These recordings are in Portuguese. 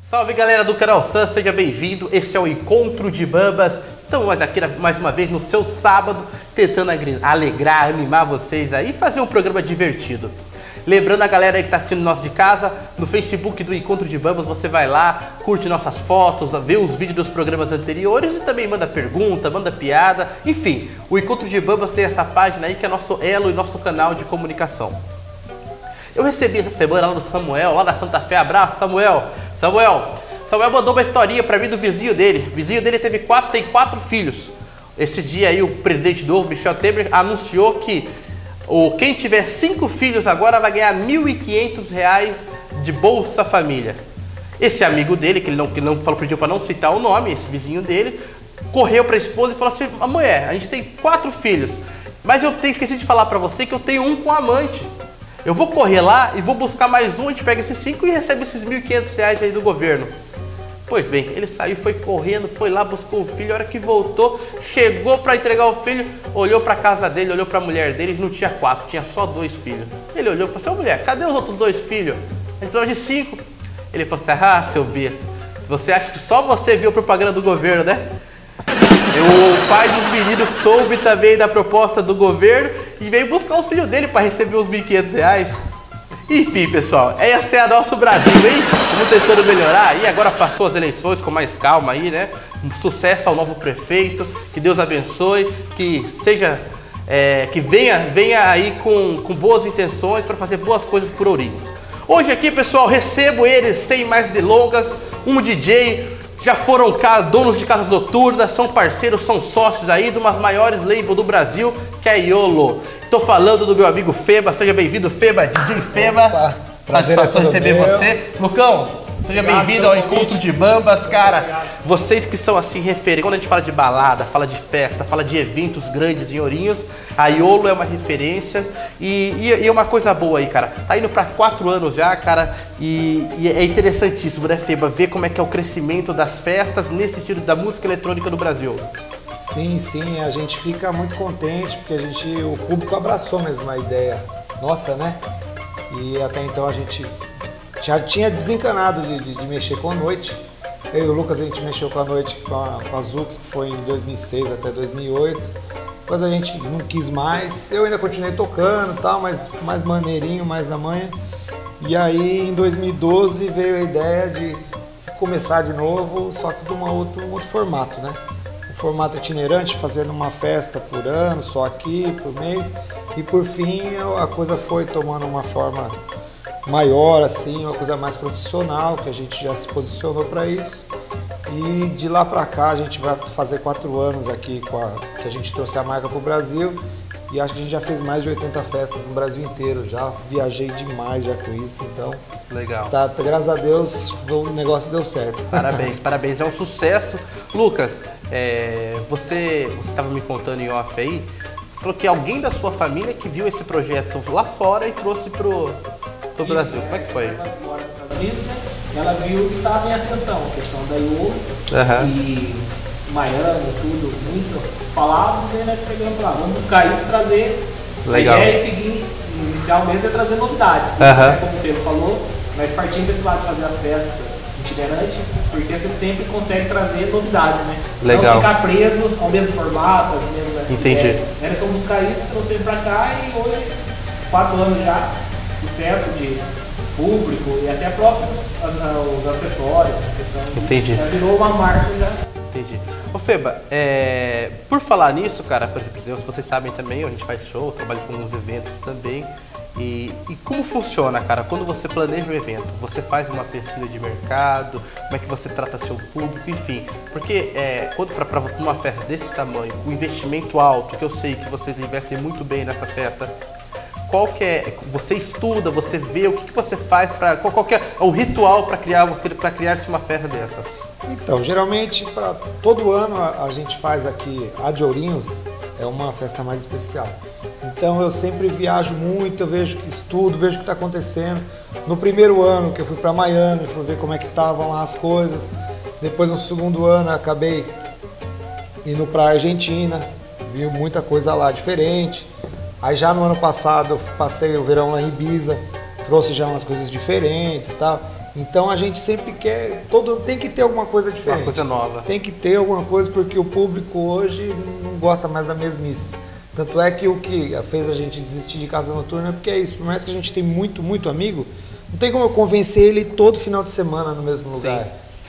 Salve galera do canal Sun, seja bem-vindo, esse é o Encontro de Bambas. Estamos aqui mais uma vez no seu sábado, tentando alegrar, animar vocês aí e fazer um programa divertido. Lembrando a galera aí que está assistindo nós de casa, no Facebook do Encontro de Bambas, você vai lá, curte nossas fotos, vê os vídeos dos programas anteriores e também manda pergunta, manda piada, enfim. O Encontro de Bambas tem essa página aí que é nosso elo e nosso canal de comunicação. Eu recebi essa semana lá do Samuel, lá da Santa Fé, abraço Samuel. Samuel mandou uma historinha pra mim do vizinho dele. O vizinho dele tem 4 filhos. Esse dia aí o presidente novo, Michel Temer, anunciou que quem tiver 5 filhos agora vai ganhar R$ 1.500 de Bolsa Família. Esse amigo dele, que não pediu para não citar o nome, esse vizinho dele, correu para a esposa e falou assim: mulher, a gente tem 4 filhos, mas eu esqueci de falar para você que eu tenho um com amante. Eu vou correr lá e vou buscar mais um, a gente pega esses 5 e recebe esses R$ 1.500 aí do governo. Pois bem, ele saiu, foi correndo, foi lá, buscou o filho, a hora que voltou, chegou para entregar o filho, olhou para a casa dele, olhou para a mulher dele, não tinha 4, tinha só 2 filhos. Ele olhou e falou assim: mulher, cadê os outros 2 filhos? A gente precisava de 5. Ele falou assim: seu besta, você acha que só você viu a propaganda do governo, né? O pai dos meninos soube também da proposta do governo e veio buscar os filhos dele para receber os R$ 1.500. Enfim, pessoal, esse é o nosso Brasil, hein? Estamos tentando melhorar e agora passou as eleições com mais calma aí, né? Um sucesso ao novo prefeito, que Deus abençoe, que seja, que venha aí com boas intenções para fazer boas coisas por Ourinhos. Hoje aqui, pessoal, recebo eles sem mais delongas, um DJ. Já foram donos de casas noturnas, são parceiros, são sócios aí de umas maiores labels do Brasil, que é a Iolo. Estou falando do meu amigo Feba, seja bem-vindo, Feba, DJ Feba. Satisfação receber você. Lucão, seja bem-vindo ao Encontro de Bambas, cara. Vocês que são assim referência, quando a gente fala de balada, fala de festa, fala de eventos grandes em Ourinhos, a Iolo é uma referência e uma coisa boa aí, cara. Tá indo para 4 anos já, cara, e é interessantíssimo, né, Feba, ver como é que é o crescimento das festas nesse estilo da música eletrônica no Brasil. Sim, a gente fica muito contente porque o público abraçou mesmo a ideia nossa, né? E até então a gente já tinha desencanado de mexer com a noite. Eu e o Lucas, a gente mexeu com a noite com a Zuc, que foi em 2006 até 2008. Depois a gente não quis mais. Eu ainda continuei tocando e tal, mas mais maneirinho, mais na manha. E aí em 2012 veio a ideia de começar de novo, só que de um outro formato, né? Um formato itinerante, fazendo uma festa por ano, só aqui, por mês. E por fim a coisa foi tomando uma forma maior, assim, uma coisa mais profissional, que a gente já se posicionou para isso. E de lá para cá a gente vai fazer 4 anos aqui que a gente trouxe a marca para o Brasil. E acho que a gente já fez mais de 80 festas no Brasil inteiro, já viajei demais já com isso, então... Legal. Graças a Deus o negócio deu certo. Parabéns, é um sucesso. Lucas, você estava me contando em off aí, você falou que alguém da sua família que viu esse projeto lá fora e trouxe pro Brasil. Como é que foi? Ela mora nos Estados Unidos, né? Ela viu que estava em ascensão, a questão da Iolo e Miami, tudo, muito falado, e nós pegamos e falamos, vamos buscar isso, trazer. Legal. A ideia é seguir, inicialmente, é trazer novidades. Como o Pedro falou, nós partimos desse lado de fazer as festas itinerantes, porque você sempre consegue trazer novidades, né? Legal. Não ficar preso ao mesmo formato, às mesmas. Entendi. Era só buscar isso, trouxemos pra cá e hoje, 4 anos já, sucesso de público e até próprio os acessórios, a questão. Entendi. Já virou uma marca já. Entendi. Ô Feba, por falar nisso, cara, por exemplo, se vocês sabem também, a gente faz show, trabalha com alguns eventos também. E como funciona, cara, quando você planeja um evento? Você faz uma pesquisa de mercado, como é que você trata seu público, enfim. Porque quando para uma festa desse tamanho, com investimento alto, que eu sei que vocês investem muito bem nessa festa, qual que é, você estuda, você vê, o que você faz, qual que é o ritual para criar-se uma festa dessas? Então, geralmente, para todo ano a gente faz aqui, a de Ourinhos, é uma festa mais especial. Então eu sempre viajo muito, eu vejo que estudo, vejo o que está acontecendo. No primeiro ano que eu fui para Miami, fui ver como é que estavam lá as coisas. Depois no segundo ano eu acabei indo para a Argentina, vi muita coisa lá diferente. Aí já no ano passado eu passei o verão lá em Ibiza, trouxe já umas coisas diferentes, tá? Então a gente sempre quer, tem que ter alguma coisa diferente. Uma coisa nova. Tem que ter alguma coisa porque o público hoje não gosta mais da mesmice. Tanto é que o que fez a gente desistir de Casa Noturna é porque é isso. Por mais que a gente tem muito amigo, não tem como eu convencer ele todo final de semana no mesmo lugar.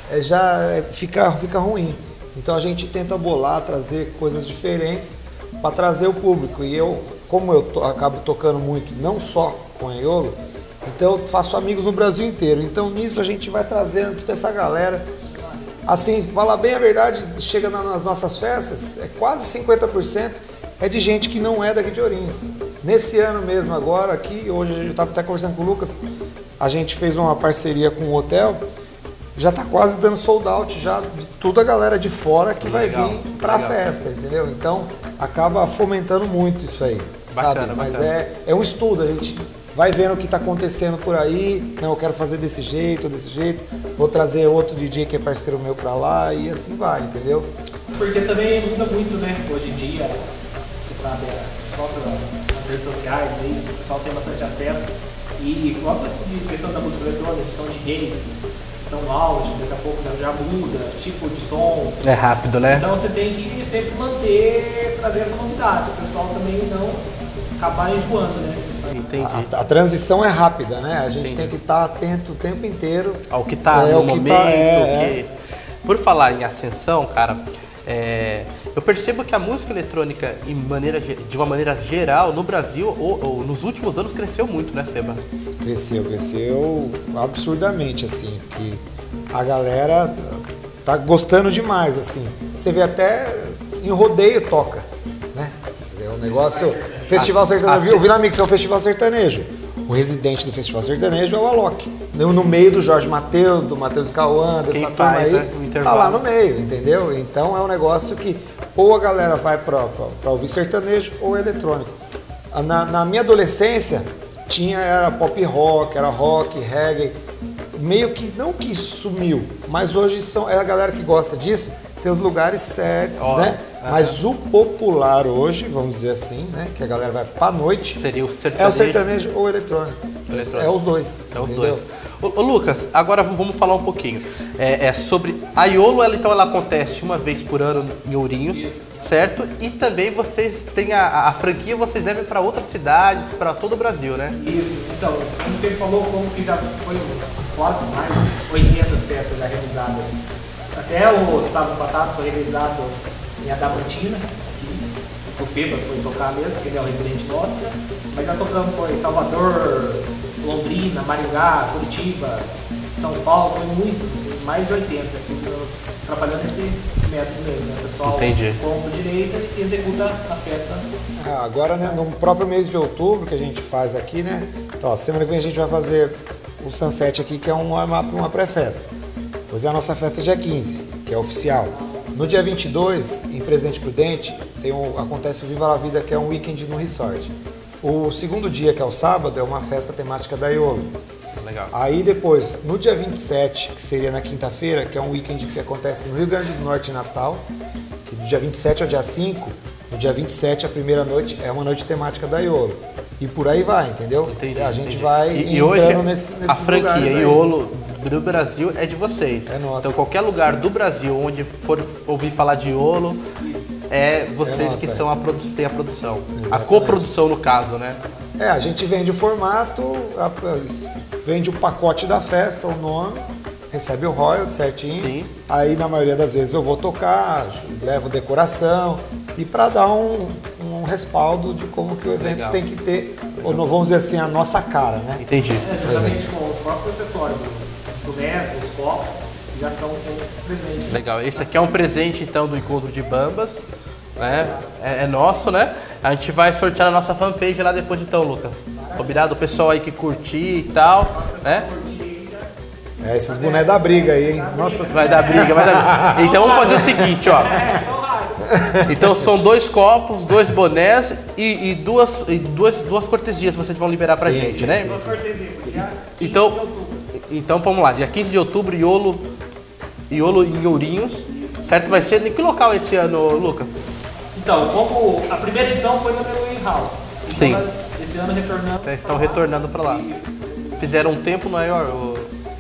Fica ruim. Então a gente tenta bolar, trazer coisas diferentes para trazer o público. E como eu acabo tocando muito, não só com a Iolo, então eu faço amigos no Brasil inteiro. Então nisso a gente vai trazendo toda essa galera. Assim, falar bem a verdade, chega nas nossas festas, é quase 50% é de gente que não é daqui de Ourinhos. Nesse ano mesmo agora, aqui, hoje eu estava até conversando com o Lucas, a gente fez uma parceria com o hotel, já está quase dando sold out já de toda a galera de fora que vai vir para a festa, entendeu? Então acaba fomentando muito isso aí, sabe? Mas é um estudo, a gente vai vendo o que está acontecendo por aí, não, eu quero fazer desse jeito, vou trazer outro DJ que é parceiro meu para lá e assim vai, entendeu? Porque também muda muito, né? Hoje em dia, você sabe, as redes sociais, aí, o pessoal tem bastante acesso e próprio de questão da música eletrônica, são DJs, então auge, daqui a pouco já muda, tipo de som. É rápido, né? Então você tem que sempre trazer essa novidade, o pessoal também não acabar enjoando, né? Entendi. A transição é rápida, né? A gente tem que estar atento o tempo inteiro ao que está no momento. Por falar em ascensão, cara, eu percebo que a música eletrônica, de uma maneira geral, no Brasil, ou nos últimos anos, cresceu muito, né, Feba? Cresceu absurdamente, assim, que a galera tá gostando demais, assim. Você vê até em rodeio toca, né? É um negócio... Festival Sertanejo, o Vila Mix é um festival sertanejo. O residente do festival sertanejo é o Alok. No meio do Jorge Mateus, do Matheus Cauã, dessa turma aí, né? Tá lá no meio, entendeu? Então é um negócio que ou a galera vai pra ouvir sertanejo ou eletrônico. Na minha adolescência, era pop rock, era rock, reggae. Meio que, não que sumiu, mas hoje é a galera que gosta disso, tem os lugares certos, né? Mas o popular hoje, vamos dizer assim, né? Que a galera vai pra noite. Seria o sertanejo. É o sertanejo ou o eletrônico. É os dois. É os dois. Ô Lucas, agora vamos falar um pouquinho. Sobre a Iolo, então ela acontece uma vez por ano em Ourinhos, certo? E também vocês têm a franquia, vocês levem para outras cidades, para todo o Brasil, né? Isso. Então, como você falou, como que já foi quase mais 800 festas já realizadas. Até o sábado passado foi realizado em Adamantina, que o Feba foi tocar mesmo, que ele é o residente nosso, né? Mas já tocamos foi Salvador, Londrina, Maringá, Curitiba, São Paulo, foi muito, mais de 80, trabalhando nesse método mesmo, né? O pessoal compra o direito e executa a festa. Agora, né, no próprio mês de outubro que a gente faz aqui, né? Então, semana que vem a gente vai fazer o Sunset aqui, que é uma pré-festa. Hoje é a nossa festa dia 15, que é oficial. No dia 22, em Presidente Prudente, acontece o Viva la Vida, que é um weekend no resort. O segundo dia, que é o sábado, é uma festa temática da Iolo. Legal. Aí depois, no dia 27, que seria na quinta-feira, que é um weekend que acontece no Rio Grande do Norte e Natal, que do dia 27 ao dia 5, no dia 27, a primeira noite, é uma noite temática da Iolo. E por aí vai, entendeu? Entendi, a gente vai e hoje nesses a franquia Iolo do Brasil é de vocês. É nossa. Então qualquer lugar do Brasil onde for ouvir falar de Iolo, é vocês que têm a produção. Exatamente. A coprodução no caso, né? A gente vende o formato, vende o pacote da festa, o nome, recebe o royalty certinho. Sim. Aí na maioria das vezes eu vou tocar, levo decoração e para dar um respaldo de como que o evento tem que ter, ou vamos dizer assim, a nossa cara, né? Entendi. Justamente com os próprios acessórios, os bonés, os copos, já estão sempre presentes. Legal. Esse aqui é um presente então do Encontro de Bambas, né? É nosso, né? A gente vai sortear na nossa fanpage lá depois então, Lucas. Combinado? O pessoal aí que curtir e tal, né? Esses bonés da briga aí, hein? Nossa, vai dar briga, vai dar briga. Então vamos fazer o seguinte, ó. Então são 2 copos, 2 bonés e duas cortesias que vocês vão liberar pra gente, né? Então vamos lá, dia 15 de outubro, Iolo em Ourinhos, certo? Vai ser em que local esse ano, Lucas? Então, como a primeira edição foi no Meruim Hall. Sim. Esse ano retornando. Estão retornando pra lá. Isso. Fizeram um tempo maior?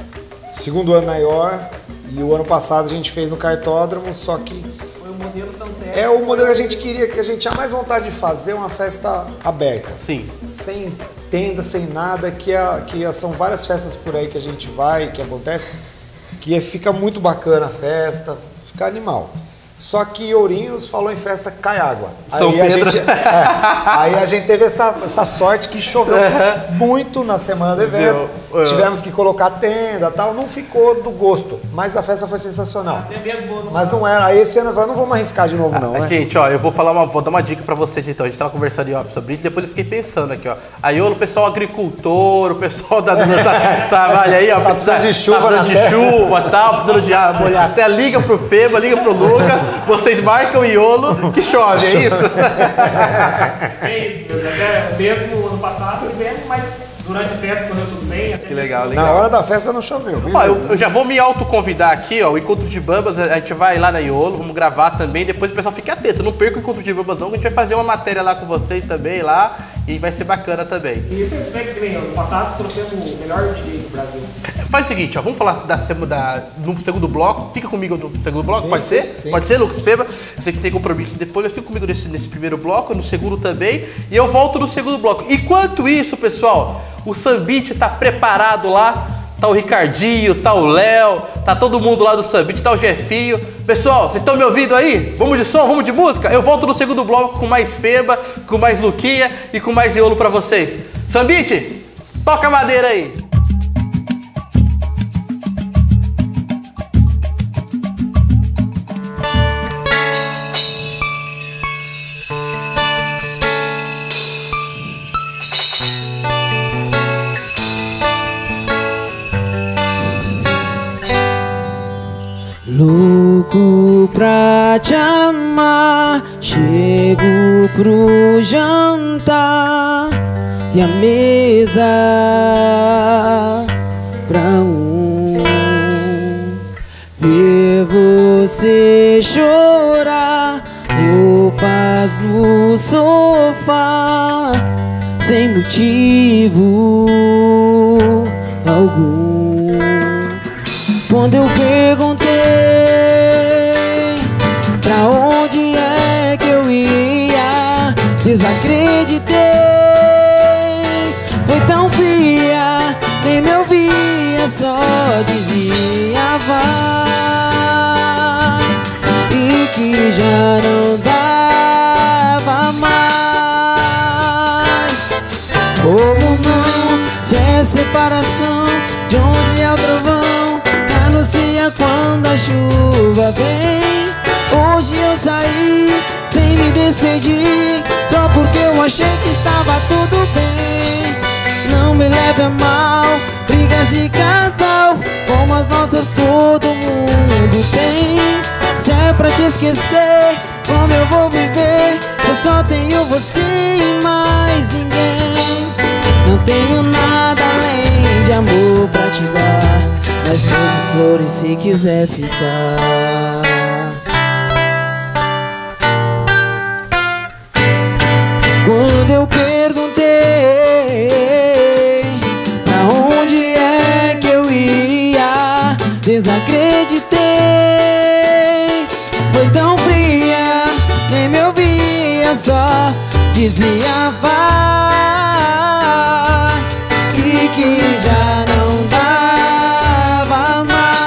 segundo ano na IOR, e o ano passado a gente fez no Cartódromo, só que Foi o modelo Sunset. é o modelo que a gente queria, que a gente tinha mais vontade de fazer, uma festa aberta. Sim. Sem tenda, sem nada, são várias festas por aí que a gente vai, que acontece, que fica muito bacana a festa, fica animal. Só que Ourinhos falou em festa cai água. São Pedro. Aí a gente teve essa sorte que choveu muito na semana do evento. Tivemos que colocar tenda e tal. Não ficou do gosto, mas a festa foi sensacional. Até mesmo Mas não era. Aí esse ano eu falei, não vamos arriscar de novo não, né? Gente, ó, vou dar uma dica pra vocês então. A gente tava conversando em off sobre isso, depois eu fiquei pensando aqui, ó. Aí o pessoal agricultor, o pessoal da trabalha aí, ó. Tá precisando de chuva, tá precisando de chuva, tal, precisando de molhar. Até liga pro Feba, liga pro Luca. Vocês marcam o Iolo que chove, é isso? É isso, meu. Até mesmo ano passado tivemos, mas durante a festa correu tudo bem. Que legal, legal. Na hora da festa não choveu. Ó, eu já vou me autoconvidar aqui, ó, o Encontro de Bambas, a gente vai lá na Iolo, vamos gravar também, depois o pessoal fique atento, não perca o Encontro de Bambas não, que a gente vai fazer uma matéria lá com vocês também, lá, e vai ser bacana também. E isso é sempre que nem ano passado trouxemos o melhor DJ do Brasil. Faz o seguinte, ó, vamos falar no segundo bloco, fica comigo no segundo bloco, Sim, pode sim, ser? sim. Pode ser, Lucas Feba? Eu sei que você tem compromisso depois, mas fica comigo nesse primeiro bloco, no segundo também, e eu volto no segundo bloco. Enquanto isso, pessoal, o Sambit tá preparado lá, tá o Ricardinho, tá o Léo, tá todo mundo lá do Sambit, tá o Jefinho. Pessoal, vocês estão me ouvindo aí? Vamos de som, vamos de música? Eu volto no segundo bloco com mais Feba, com mais Luquinha e com mais Iolo pra vocês. Sambit, toca a madeira aí! Louco pra te amar, chego pro jantar e a mesa pra ver você chorar, roupas no sofá sem motivo algum. Quando eu perguntei pra onde é que eu ia, desacreditei. Foi tão fria, nem me ouvia, só dizia vai, e que já não dava mais. Como não, se é separação, de onde é o trovão anuncia quando a chuva vem. Hoje eu saí sem me despedir, só porque eu achei que estava tudo bem. Não me leve a mal, brigas de casal como as nossas todo mundo tem. Se é pra te esquecer, como eu vou viver? Eu só tenho você e mais ninguém. Não tenho nada além de amor pra te dar, mas 12 flores se quiser ficar. Quando eu perguntei pra onde é que eu ia, desacreditei. Foi tão fria, nem me ouvia, só dizia vai, e que já não dava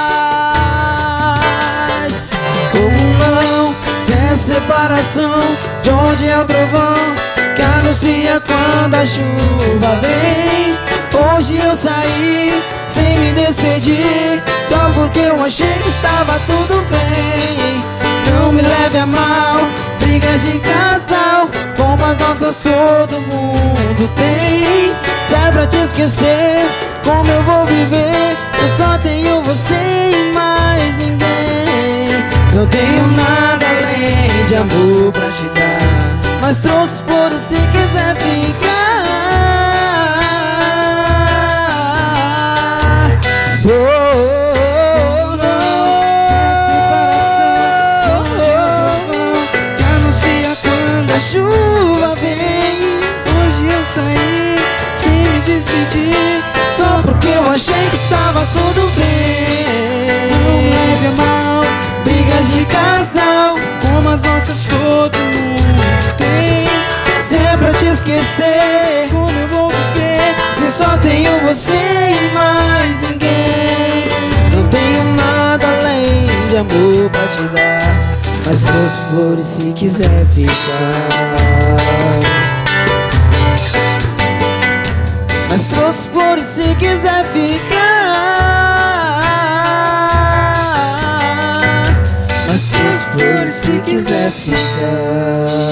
mais. Como não, se é separação, de onde é o trovão que anuncia quando a chuva vem. Hoje eu saí sem me despedir, só porque eu achei que estava tudo bem. Não me leve a mal, brigas de casal como as nossas todo mundo tem. Se é pra te esquecer, como eu vou viver? Eu só tenho você e mais ninguém. Não tenho nada além de amor pra te dar, mas trouxe flores se quiser ficar. Oh, oh, oh, que anuncia quando a chuva vem. Hoje eu saí sem me despedir, só porque eu achei que estava tudo bem. mas trouxe flores se quiser ficar. Mas trouxe flores se quiser ficar. Mas trouxe flores se quiser ficar.